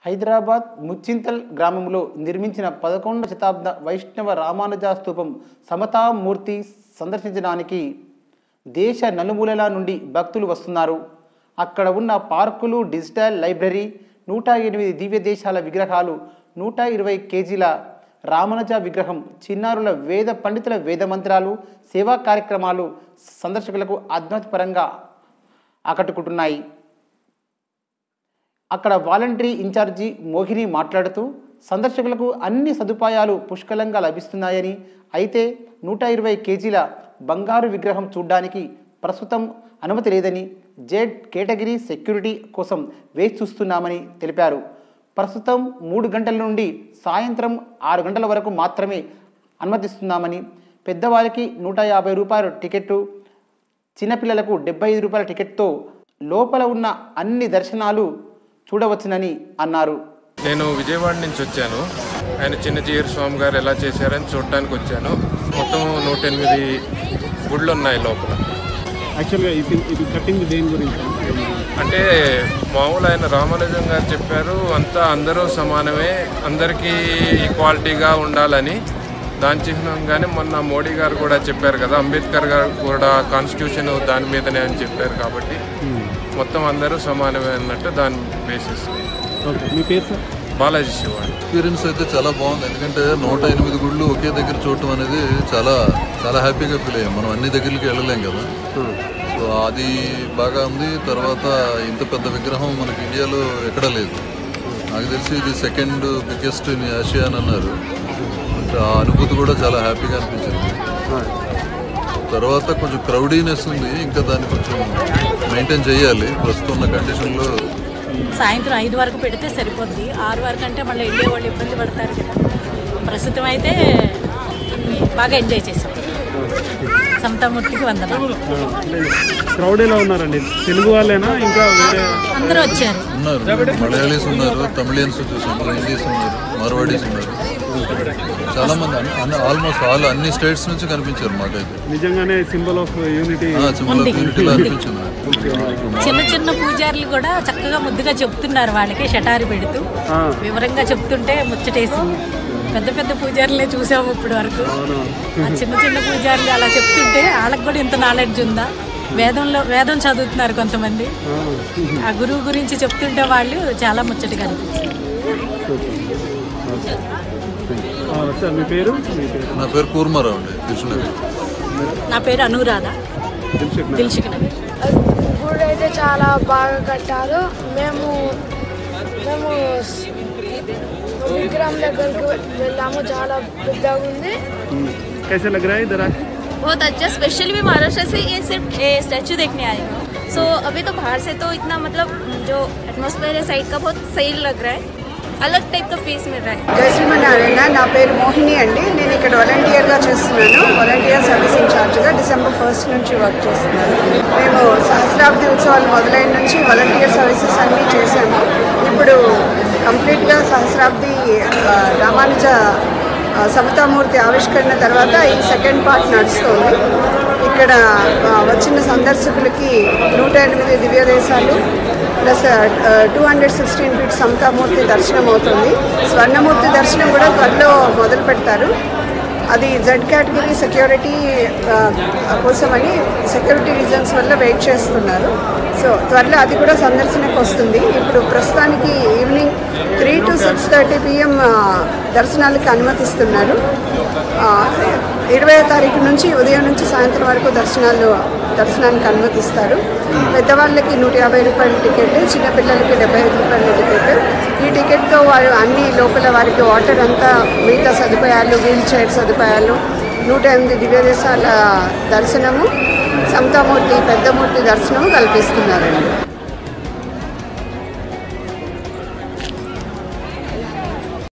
హైదరాబాద్ ముచ్చింతల్ గ్రామంలో నిర్మించిన 11వ శతాబ్ద వైష్ణవ రామానుజ స్తూపం సమతామూర్తి సందర్శించడానికి దేశ నలుమూలల నుండి భక్తులు వస్తున్నారు. అక్కడ ఉన్న పార్కులు, డిజిటల్ లైబ్రరీ, 108 దివ్య దేశాల విగ్రహాలు, 120 కేజీల రామానుజ విగ్రహం, చిన్నారుల వేద పండితుల వేద మంత్రాలు, సేవా కార్యక్రమాలు సందర్శకులకు ఆధ్యాత్మికపరంగా ఆకట్టుకుంటున్నాయి. అక్కడ వాలంటరీ ఇన్ఛార్జి మోహిని మాట్లాడుతూ సందర్శకులకు అన్ని సదుపాయాలు పుష్కలంగా లభిస్తున్నాయని, అయితే 120 కేజీల బంగారు విగ్రహం చూడడానికి ప్రస్తుతం అనుమతి లేదని, జెడ్ కేటగిరీ సెక్యూరిటీ కోసం వేచి చూస్తున్నామని తెలిపారు. ప్రస్తుతం 3 గంటల నుండి సాయంత్రం 6 గంటల వరకు మాత్రమే అనుమతిస్తున్నామని, పెద్దవారికి 150 రూపాయల టికెట్టు, చిన్నపిల్లలకు 75 రూపాయల టికెట్తో లోపల ఉన్న అన్ని దర్శనాలు చూడవచ్చునని అన్నారు. నేను విజయవాడ నుంచి వచ్చాను. ఆయన చిన్నజీయర్ స్వామి గారు ఎలా చేశారని చూడటానికి వచ్చాను. మొత్తం 108 గుళ్ళు ఉన్నాయి లోపల. యాక్చువల్గా ఇది కట్టింగ్ దేని గురించి అంటే మామూలు ఆయన రామానుజం గారు చెప్పారు, అందరూ సమానమే, అందరికీ ఈక్వాలిటీగా ఉండాలని. దాని చిహ్నంగానే మొన్న మోడీ గారు కూడా చెప్పారు కదా, అంబేద్కర్ గారు కూడా కాన్స్టిట్యూషన్ దాని మీదనే అని చెప్పారు. కాబట్టి మొత్తం అందరూ సమానమే అన్నట్టు దాని బేసిస్. మీ పేరు సార్? బాలాజీ శివాడు. ఎక్స్పీరియన్స్ అయితే చాలా బాగుంది. ఎందుకంటే 108 గుళ్ళు ఒకే దగ్గర చూడటం అనేది చాలా చాలా హ్యాపీగా ఫీల్ అయ్యాం. మనం అన్ని దగ్గరికి వెళ్ళలేం కదా, సో అది బాగా ఉంది. తర్వాత ఇంత పెద్ద విగ్రహం మనకి ఇండియాలో ఎక్కడా లేదు. నాకు తెలిసి ఇది సెకండ్ బిగ్గెస్ట్ ఇన్ ఆసియా అని అన్నారు. ఆ అనుభూతి కూడా చాలా హ్యాపీగా అనిపించింది. తర్వాత కొంచెం క్రౌడీనెస్ ఉంది, ఇంకా దాన్ని కొంచెం మెయింటైన్ చేయాలి ప్రస్తుతం ఉన్న కండిషన్లో. సాయంత్రం 5 వరకు పెడితే సరిపోద్ది. 6 వరకు అంటే మళ్ళీ వెళ్ళే వాళ్ళు ఇబ్బంది పడతారు కదా. ప్రస్తుతం అయితే బాగా ఎంజాయ్ చేసాం. సమతామూర్తికి వందనాలు. క్రౌడ్ ఎలా ఉన్నారండి? తెలుగు వాళ్ళేనా ఇంకా వేరే అందరూ వచ్చారు? ఉన్నారు, మలయాళీస్ ఉన్నారు, తమిళియన్స్ చూసాం, హిందీస్ ఉన్నారు, మార్వాడీస్ ఉన్నారు. చాలా మంది ఆల్మోస్ట్ అన్ని స్టేట్స్ నుంచి కనిపించారు. మాకైతే నిజంగానే సింబల్ ఆఫ్ యూనిటీ అనిపించింది. చిన్న చిన్న పూజారులు కూడా చక్కగా ముద్దుగా చెప్తున్నారు. వాళ్ళకి షటారి పెడుతూ వివరంగా చెప్తుంటే ముచ్చటేసింది. పెద్ద పెద్ద పూజారులే చూసాము ఇప్పటి వరకు. ఆ చిన్న చిన్న పూజారులు అలా చెప్తుంటే వాళ్ళకి కూడా ఇంత నాలెడ్జ్ ఉందా. వేదం చదువుతున్నారు కొంతమంది. ఆ గురువు గురించి చెప్తుంటే వాళ్ళు చాలా ముచ్చటగా అనిపించింది. మీ పేరు? నా పేరు కూర్మారావు అండి, దిల్సుఖ్నగర్. నా పేరు అనురాధ, దిల్సుఖ్నగర్. గుడి అయితే చాలా బాగా కట్టారు. మేము విగ్రహం దగ్గరికి వెళ్ళాము, చాలా పెద్దగా ఉంది. कैसे लग रहा है इधर आके? बहुत अच्छा. स्पेशली मैं महाराष्ट्र से ये सिर्फ स्टैचू देखने आई हूँ. सो अभी तो बाहर से तो इतना मतलब जो एटमॉस्फेयर है साइड का बहुत सही लग रहा है. अलग टाइप का पीस मिल रहा है. జై శ్రీమన్నారాయణ. నా పేరు మోహిని అండి. నేను ఇక్కడ వాలంటీర్గా చేస్తున్నాను. వాలంటీర్ సర్వీస్ ఇన్ఛార్జ్గా December 1st నుంచి వర్క్ చేస్తున్నాను. మేము సహస్రాబ్ది ఉత్సవాలు మొదలైన నుంచి వాలంటీర్ సర్వీసెస్ అన్నీ చేశాము. ఇప్పుడు కంప్లీట్గా సహస్రాబ్ది రామానుజ సమతామూర్తి ఆవిష్కరణ తర్వాత ఈ సెకండ్ పార్ట్ నడుస్తుంది. ఇక్కడ వచ్చిన సందర్శకులకి 108 దివ్య దేశాలు ప్లస్ 216 ఫీట్ సమతామూర్తి దర్శనం అవుతుంది. స్వర్ణమూర్తి దర్శనం కూడా త్వరలో మొదలు పెడతారు. అది జెడ్ కేటగిరీ సెక్యూరిటీ కోసమని సెక్యూరిటీ రీజన్స్ వల్ల వెయిట్ చేస్తున్నారు. సో త్వరలో అది కూడా సందర్శనకు వస్తుంది. ఇప్పుడు ప్రస్తుతానికి ఈవినింగ్ 3 to 6:30 PM దర్శనాలకు అనుమతిస్తున్నారు. 20వ తారీఖు నుంచి ఉదయం నుంచి సాయంత్రం వరకు దర్శనానికి అనుమతిస్తారు. పెద్దవాళ్ళకి 150 రూపాయల టికెట్, చిన్నపిల్లలకి 75 రూపాయల టికెట్. ఈ టికెట్తో వారు అన్ని లోపల వారికి వాటర్ అంతా మిగతా సదుపాయాలు, వీల్ చైర్ సదుపాయాలు, 108 దివ్య దేశాల దర్శనము, సమతామూర్తి పెద్దమూర్తి దర్శనము కల్పిస్తున్నారండి.